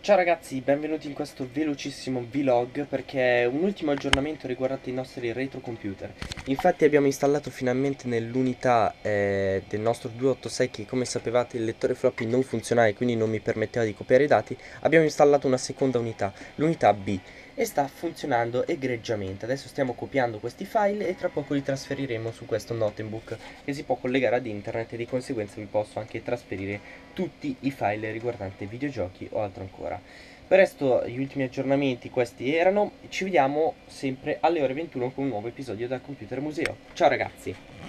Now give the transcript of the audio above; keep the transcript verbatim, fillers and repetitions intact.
Ciao ragazzi, benvenuti in questo velocissimo vlog perché è un ultimo aggiornamento riguardante i nostri retro computer. Infatti abbiamo installato finalmente nell'unità eh, del nostro duecentoottantasei che, come sapevate, il lettore floppy non funzionava e quindi non mi permetteva di copiare i dati. Abbiamo installato una seconda unità, l'unità B, e sta funzionando egregiamente. Adesso stiamo copiando questi file e tra poco li trasferiremo su questo notebook che si può collegare ad internet e di conseguenza vi posso anche trasferire tutti i file riguardanti videogiochi o altro ancora. Per resto gli ultimi aggiornamenti questi erano, ci vediamo sempre alle ore ventuno con un nuovo episodio dal Computer Museo. Ciao ragazzi!